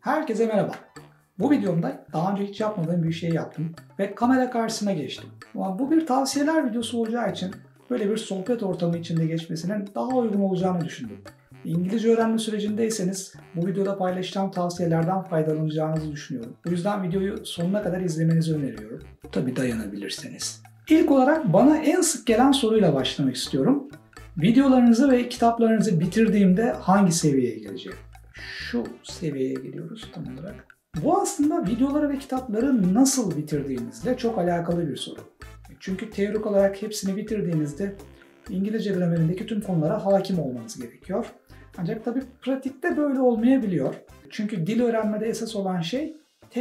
Herkese merhaba. Bu videomda daha önce hiç yapmadığım bir şey yaptım ve kamera karşısına geçtim. Ama bu bir tavsiyeler videosu olacağı için böyle bir sohbet ortamı içinde geçmesinin daha uygun olacağını düşündüm. İngilizce öğrenme sürecindeyseniz bu videoda paylaşacağım tavsiyelerden faydalanacağınızı düşünüyorum. Bu yüzden videoyu sonuna kadar izlemenizi öneriyorum. Tabii dayanabilirseniz. İlk olarak bana en sık gelen soruyla başlamak istiyorum. Videolarınızı ve kitaplarınızı bitirdiğimde hangi seviyeye geleceğim? Şu seviyeye geliyoruz tam olarak. Bu aslında videoları ve kitapları nasıl bitirdiğinizle çok alakalı bir soru. Çünkü teorik olarak hepsini bitirdiğinizde İngilizce gramerindeki tüm konulara hakim olmanız gerekiyor. Ancak tabii pratikte böyle olmayabiliyor. Çünkü dil öğrenmede esas olan şey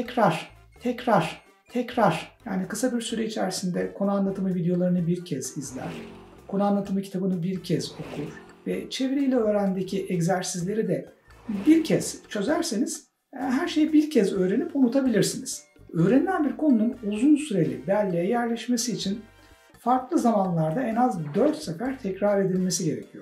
tekrar. Yani kısa bir süre içerisinde konu anlatımı videolarını bir kez izler, konu anlatımı kitabını bir kez okur ve çeviriyle öğrendeki egzersizleri de bir kez çözerseniz her şeyi bir kez öğrenip unutabilirsiniz. Öğrenilen bir konunun uzun süreli belleğe yerleşmesi için farklı zamanlarda en az 4 sefer tekrar edilmesi gerekiyor.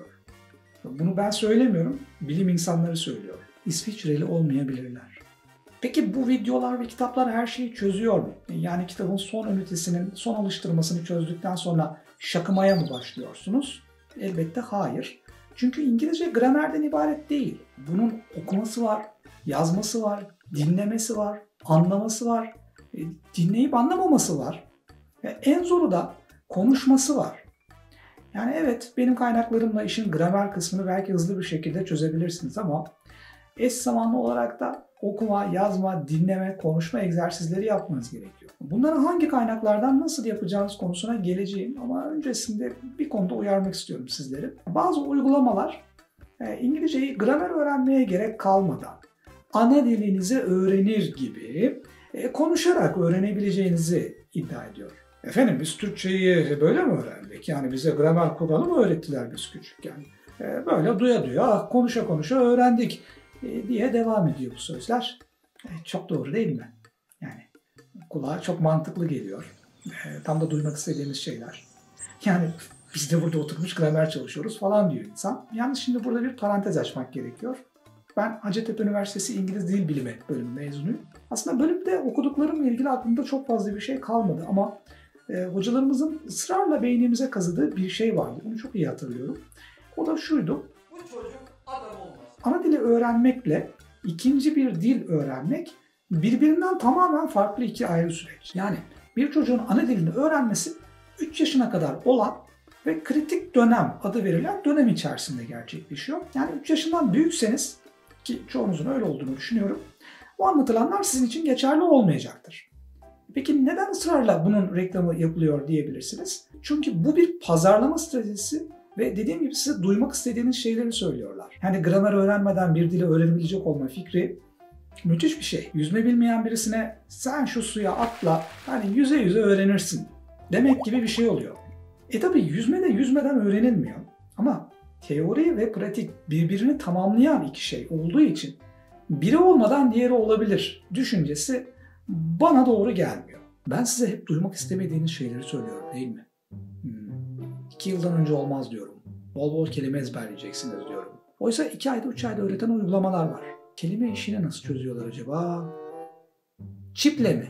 Bunu ben söylemiyorum, bilim insanları söylüyor. İsviçreli olmayabilirler. Peki bu videolar ve kitaplar her şeyi çözüyor mu? Yani kitabın son ünitesinin son alıştırmasını çözdükten sonra şakımaya mı başlıyorsunuz? Elbette hayır. Çünkü İngilizce gramerden ibaret değil. Bunun okuması var, yazması var, dinlemesi var, anlaması var, dinleyip anlamaması var. Ve en zoru da konuşması var. Yani evet, benim kaynaklarımla işin gramer kısmını belki hızlı bir şekilde çözebilirsiniz ama eş zamanlı olarak da okuma, yazma, dinleme, konuşma egzersizleri yapmanız gerekiyor. Bunları hangi kaynaklardan nasıl yapacağınız konusuna geleceğim ama öncesinde bir konuda uyarmak istiyorum sizleri. Bazı uygulamalar İngilizceyi gramer öğrenmeye gerek kalmadan ana dilinizi öğrenir gibi konuşarak öğrenebileceğinizi iddia ediyor. Efendim biz Türkçeyi böyle mi öğrendik? Yani bize gramer kuralı mı öğrettiler biz küçükken? Böyle duya konuşa konuşa öğrendik diye devam ediyor bu sözler. Çok doğru değil mi? Yani kulağa çok mantıklı geliyor. Tam da duymak istediğimiz şeyler. Yani biz de burada oturmuş gramer çalışıyoruz falan diyor insan. Yalnız şimdi burada bir parantez açmak gerekiyor. Ben Hacettepe Üniversitesi İngiliz Dil Bilimi bölümü mezunuyum. Aslında bölümde okuduklarımla ilgili aklımda çok fazla bir şey kalmadı ama hocalarımızın ısrarla beynimize kazıdığı bir şey vardı. Bunu çok iyi hatırlıyorum. O da şuydu. Bu çocuk adam olmaz. Ana dili öğrenmekle ikinci bir dil öğrenmek birbirinden tamamen farklı iki ayrı süreç. Yani bir çocuğun ana dilini öğrenmesi 3 yaşına kadar olan ve kritik dönem adı verilen dönem içerisinde gerçekleşiyor. Yani 3 yaşından büyükseniz, ki çoğunuzun öyle olduğunu düşünüyorum, bu anlatılanlar sizin için geçerli olmayacaktır. Peki neden ısrarla bunun reklamı yapılıyor diyebilirsiniz? Çünkü bu bir pazarlama stratejisi ve dediğim gibi size duymak istediğiniz şeyleri söylüyorlar. Yani gramer öğrenmeden bir dili öğrenebilecek olma fikri müthiş bir şey. Yüzme bilmeyen birisine sen şu suya atla, hani yüze yüze öğrenirsin demek gibi bir şey oluyor. Tabi yüzme de yüzmeden öğrenilmiyor ama teori ve pratik birbirini tamamlayan iki şey olduğu için biri olmadan diğeri olabilir düşüncesi bana doğru gelmiyor. Ben size hep duymak istemediğiniz şeyleri söylüyorum değil mi? 2 yıldan önce olmaz diyorum. Bol bol kelime ezberleyeceksiniz diyorum. Oysa 2 ayda 3 ayda öğreten uygulamalar var. Kelime işini nasıl çözüyorlar acaba? Çiple mi?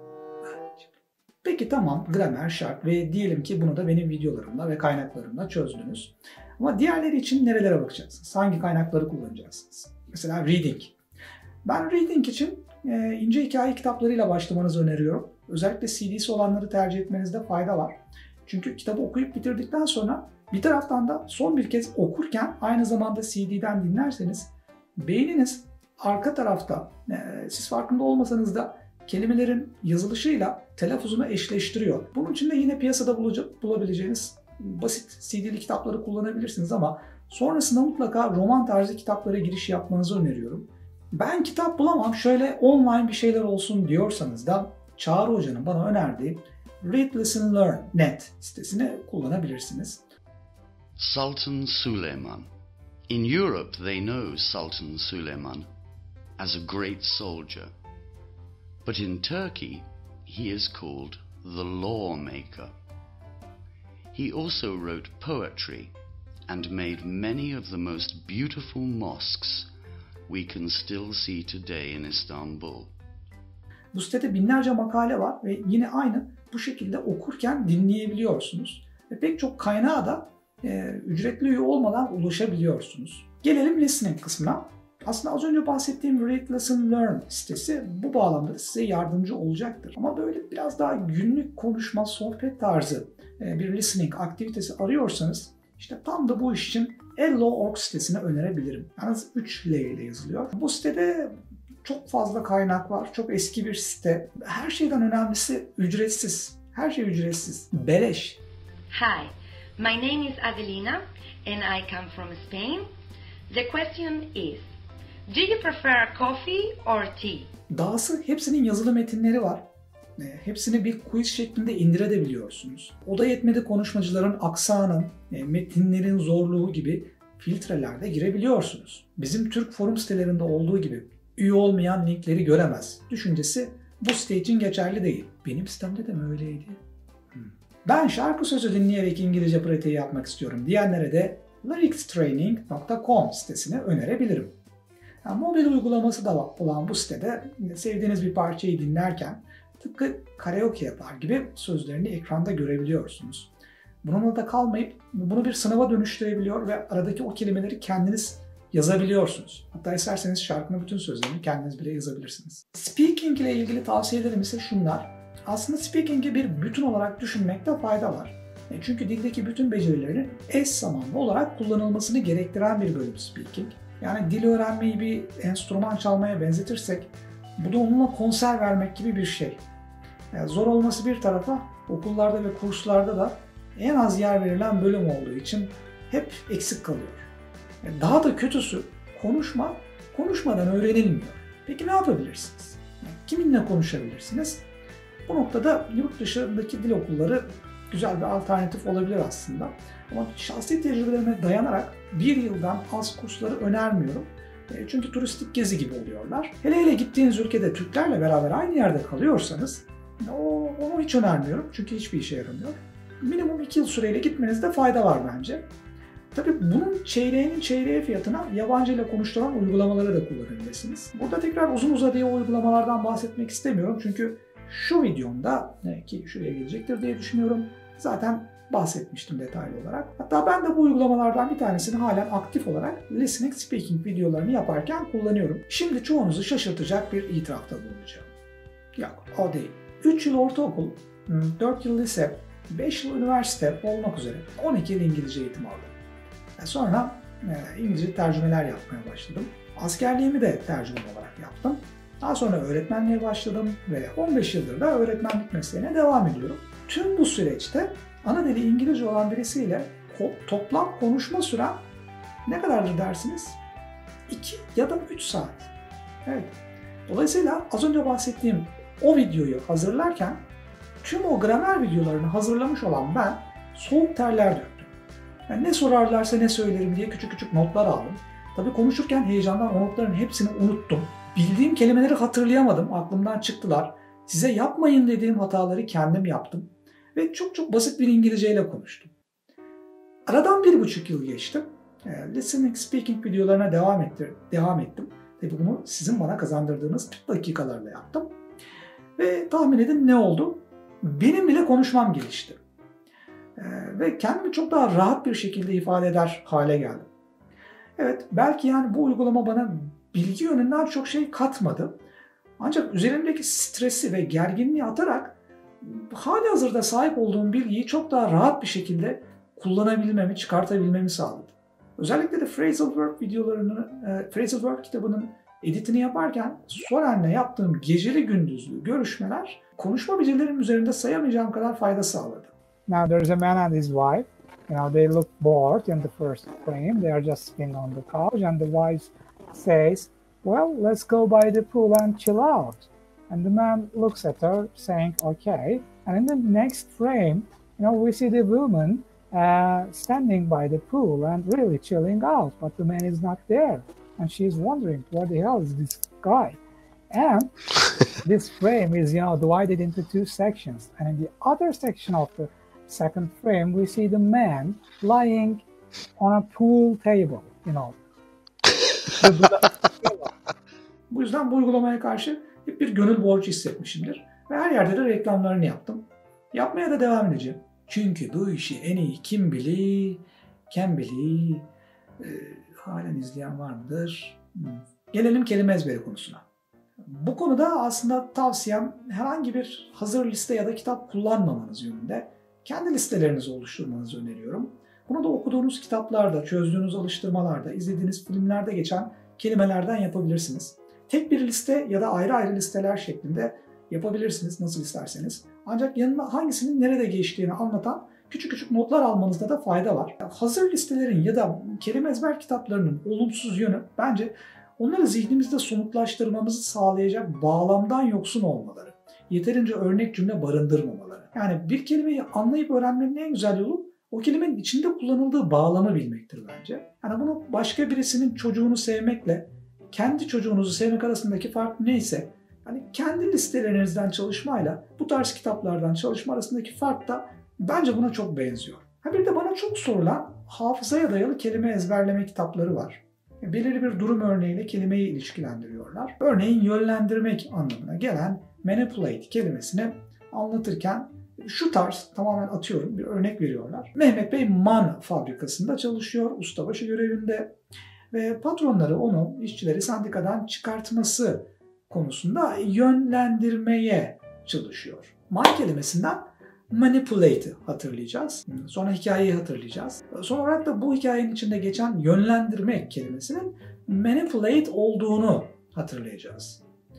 Peki tamam, gramer şart ve diyelim ki bunu da benim videolarımla ve kaynaklarımla çözdünüz. Ama diğerleri için nerelere bakacaksınız? Hangi kaynakları kullanacaksınız? Mesela reading. Ben reading için ince hikaye kitaplarıyla başlamanızı öneriyorum. Özellikle CD'si olanları tercih etmenizde fayda var. Çünkü kitabı okuyup bitirdikten sonra bir taraftan da son bir kez okurken aynı zamanda CD'den dinlerseniz beyniniz arka tarafta siz farkında olmasanız da kelimelerin yazılışıyla telaffuzunu eşleştiriyor. Bunun için de yine piyasada bulabileceğiniz basit CD'li kitapları kullanabilirsiniz ama sonrasında mutlaka roman tarzı kitaplara giriş yapmanızı öneriyorum. Ben kitap bulamam, şöyle online bir şeyler olsun diyorsanız da Çağrı Hoca'nın bana önerdiği Read, Listen, Learn.net sitesini kullanabilirsiniz. Sultan Suleiman. In Europe they know Sultan Suleiman as a great soldier. But in Turkey he is called the lawmaker. He also wrote poetry and made many of the most beautiful mosques we can still see today in Istanbul. Bu sitede binlerce makale var ve yine aynı bu şekilde okurken dinleyebiliyorsunuz. Ve pek çok kaynağa da ücretli üye olmadan ulaşabiliyorsunuz. Gelelim listening kısmına. Aslında az önce bahsettiğim Read, Listen, Learn sitesi bu bağlamda size yardımcı olacaktır. Ama böyle biraz daha günlük konuşma, sohbet tarzı bir listening aktivitesi arıyorsanız işte tam da bu iş için Ello.org sitesini önerebilirim. Yalnız 3 L ile yazılıyor. Bu sitede çok fazla kaynak var. Çok eski bir site. Her şeyden önemlisi ücretsiz. Her şey ücretsiz. Beleş. Hi, my name is Adelina and I come from Spain. The question is, do you prefer coffee or tea? Dahası hepsinin yazılı metinleri var. Hepsini bir quiz şeklinde indirebiliyorsunuz. O da yetmedi, konuşmacıların aksanı, metinlerin zorluğu gibi filtrelerde girebiliyorsunuz. Bizim Türk forum sitelerinde olduğu gibi üye olmayan linkleri göremez düşüncesi bu site için geçerli değil. Benim sitemde de mi öyleydi? Ben şarkı sözü dinleyerek İngilizce pratiği yapmak istiyorum diyenlere de lyricstraining.com sitesini önerebilirim. Yani mobil uygulaması da olan bu sitede sevdiğiniz bir parçayı dinlerken tıpkı karaoke yapar gibi sözlerini ekranda görebiliyorsunuz. Bununla da kalmayıp bunu bir sınava dönüştürebiliyor ve aradaki o kelimeleri kendiniz yazabiliyorsunuz. Hatta isterseniz şarkının bütün sözlerini kendiniz bile yazabilirsiniz. Speaking ile ilgili tavsiyelerim ise şunlar. Aslında speaking'i bir bütün olarak düşünmekte fayda var. Çünkü dildeki bütün becerilerin eş zamanlı olarak kullanılmasını gerektiren bir bölüm speaking. Yani dil öğrenmeyi bir enstrüman çalmaya benzetirsek bu da onunla konser vermek gibi bir şey. Yani zor olması bir tarafa, okullarda ve kurslarda da en az yer verilen bölüm olduğu için hep eksik kalıyor. Daha da kötüsü konuşmadan öğrenilmiyor. Peki ne yapabilirsiniz? Kiminle konuşabilirsiniz? Bu noktada yurt dışındaki dil okulları güzel bir alternatif olabilir aslında. Ama şahsi tecrübelerime dayanarak bir yıldan az kursları önermiyorum. Çünkü turistik gezi gibi oluyorlar. Hele gittiğiniz ülkede Türklerle beraber aynı yerde kalıyorsanız onu hiç önermiyorum. Çünkü hiçbir işe yaramıyor. Minimum 2 yıl süreyle gitmenizde fayda var bence. Tabii bunun çeyreğinin çeyreği fiyatına yabancı ile konuşturan uygulamaları da kullanabilirsiniz. Burada tekrar uzun uzadıya uygulamalardan bahsetmek istemiyorum. Çünkü şu videomda ki şuraya gelecektir diye düşünüyorum. Zaten bahsetmiştim detaylı olarak. Hatta ben de bu uygulamalardan bir tanesini halen aktif olarak listening speaking videolarını yaparken kullanıyorum. Şimdi çoğunuzu şaşırtacak bir itirafta bulunacağım. Yok, o değil. 3 yıl ortaokul, 4 yıl lise, 5 yıl üniversite olmak üzere 12 yıl İngilizce eğitim aldım. Sonra İngilizce tercümeler yapmaya başladım. Askerliğimi de tercüman olarak yaptım. Daha sonra öğretmenliğe başladım ve 15 yıldır da öğretmenlik mesleğine devam ediyorum. Tüm bu süreçte ana dili İngilizce olan birisiyle toplam konuşma sürem ne kadardır dersiniz? 2 ya da 3 saat. Evet. Dolayısıyla az önce bahsettiğim o videoyu hazırlarken tüm o gramer videolarını hazırlamış olan ben soğuk terler döktüm. Yani ne sorarlarsa ne söylerim diye küçük küçük notlar aldım. Tabii konuşurken heyecandan o notların hepsini unuttum. Bildiğim kelimeleri hatırlayamadım, aklımdan çıktılar. Size yapmayın dediğim hataları kendim yaptım. Ve çok basit bir İngilizceyle konuştum. Aradan 1,5 yıl geçti. Listening, speaking videolarına devam ettim. Tabii bunu sizin bana kazandırdığınız dakikalarla yaptım. Ve tahmin edin ne oldu? Benim bile konuşmam gelişti. Ve kendimi çok daha rahat bir şekilde ifade eder hale geldim. Evet, belki yani bu uygulama bana bilgi yönünden çok şey katmadı. Ancak üzerimdeki stresi ve gerginliği atarak halihazırda sahip olduğum bilgiyi çok daha rahat bir şekilde kullanabilmemi, çıkartabilmemi sağladı. Özellikle de Phrasal Verb kitabının editini yaparken Soren'le yaptığım geceli gündüzlü görüşmeler konuşma becerilerim üzerinde sayamayacağım kadar fayda sağladı. Now there's a man and his wife. They look bored in the first frame. They are just sitting on the couch and the wife says, "Well, let's go by the pool and chill out." And the man looks at her saying, "Okay." And in the next frame, we see the woman standing by the pool and really chilling out, but the man is not there. And she's wondering, what the hell is this guy? And this frame is, divided into 2 sections. And in the other section of the second frame, we see the man lying on a pool table, Bu yüzden bu uygulamaya karşı hep bir gönül borcu hissetmişimdir. Ve her yerde de reklamlarını yaptım. Yapmaya da devam edeceğim. Çünkü bu işi en iyi kim bilir, kim bilir. Halen izleyen var mıdır? Gelelim kelime ezberi konusuna. Bu konuda aslında tavsiyem herhangi bir hazır liste ya da kitap kullanmamanız yönünde. Kendi listelerinizi oluşturmanızı öneriyorum. Bunu da okuduğunuz kitaplarda, çözdüğünüz alıştırmalarda, izlediğiniz filmlerde geçen kelimelerden yapabilirsiniz. Tek bir liste ya da ayrı ayrı listeler şeklinde yapabilirsiniz nasıl isterseniz. Ancak yanına hangisinin nerede geçtiğini anlatan küçük küçük notlar almanızda da fayda var. Hazır listelerin ya da kelime ezber kitaplarının olumsuz yönü bence onları zihnimizde somutlaştırmamızı sağlayacak bağlamdan yoksun olmaları. Yeterince örnek cümle barındırmamaları. Yani bir kelimeyi anlayıp öğrenmenin en güzel yolu o kelimenin içinde kullanıldığı bağlamı bilmektir bence. Yani bunu başka birisinin çocuğunu sevmekle kendi çocuğunuzu sevmek arasındaki fark neyse, hani kendi listelerinizden çalışmayla bu tarz kitaplardan çalışma arasındaki fark da bence buna çok benziyor. Bir de bana çok sorulan hafızaya dayalı kelime ezberleme kitapları var. Belirli bir durum örneğiyle kelimeyi ilişkilendiriyorlar. Örneğin yönlendirmek anlamına gelen manipulate kelimesini anlatırken şu tarz, tamamen atıyorum, bir örnek veriyorlar. Mehmet Bey man fabrikasında çalışıyor, ustabaşı görevinde ve patronları onu işçileri sendikadan çıkartması konusunda yönlendirmeye çalışıyor. Man kelimesinden manipulate'i hatırlayacağız. Sonra hikayeyi hatırlayacağız. Son olarak da bu hikayenin içinde geçen yönlendirmek kelimesinin manipulate olduğunu hatırlayacağız.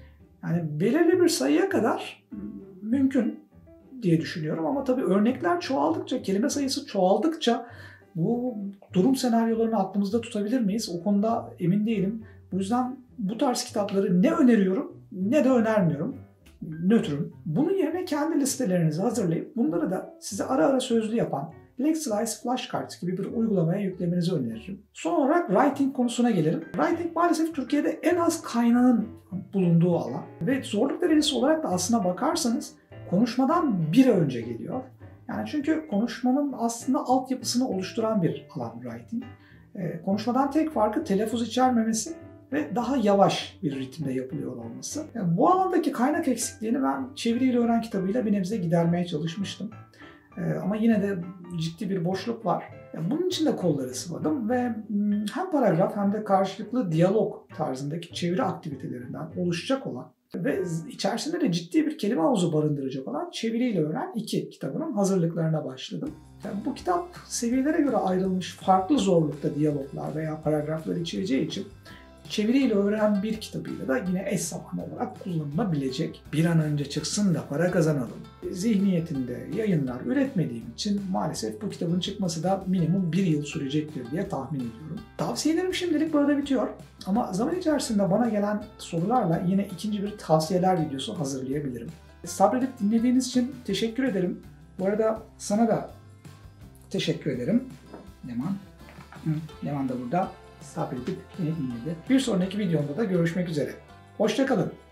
Yani belirli bir sayıya kadar mümkün diye düşünüyorum ama tabii örnekler çoğaldıkça, kelime sayısı çoğaldıkça bu durum senaryolarını aklımızda tutabilir miyiz? O konuda emin değilim. Bu yüzden bu tarz kitapları ne öneriyorum ne de önermiyorum. Nötrüm. Bunun yerine kendi listelerinizi hazırlayıp bunları da size ara ara sözlü yapan Lexilize Flashcards gibi bir uygulamaya yüklemenizi öneririm. Son olarak writing konusuna gelelim. Writing maalesef Türkiye'de en az kaynağın bulunduğu alan ve zorluk derecesi olarak da aslına bakarsanız konuşmadan bir önce geliyor. Yani çünkü konuşmanın aslında altyapısını oluşturan bir alan writing. Konuşmadan tek farkı telaffuz içermemesi ve daha yavaş bir ritimde yapılıyor olması. Yani bu alandaki kaynak eksikliğini ben Çeviriyle Öğren kitabıyla bir nebze gidermeye çalışmıştım. Ama yine de ciddi bir boşluk var. Bunun için de kolları sıvadım ve hem paragraf hem de karşılıklı diyalog tarzındaki çeviri aktivitelerinden oluşacak olan ve içerisinde de ciddi bir kelime havuzu barındıracak olan Çeviriyle Öğren 2 kitabının hazırlıklarına başladım. Yani bu kitap seviyelere göre ayrılmış farklı zorlukta diyaloglar veya paragraflar içereceği için Çeviriyle Öğren 1 kitabıyla da yine eş zamanlı olarak kullanılabilecek. Bir an önce çıksın da para kazanalım zihniyetinde yayınlar üretmediğim için maalesef bu kitabın çıkması da minimum 1 yıl sürecektir diye tahmin ediyorum. Tavsiyelerim şimdilik burada bitiyor. Ama zaman içerisinde bana gelen sorularla yine ikinci bir tavsiyeler videosu hazırlayabilirim. Sabredip dinlediğiniz için teşekkür ederim. Bu arada sana da teşekkür ederim. Leman da burada sabredip beni dinledi. Bir sonraki videomda da görüşmek üzere. Hoşça kalın.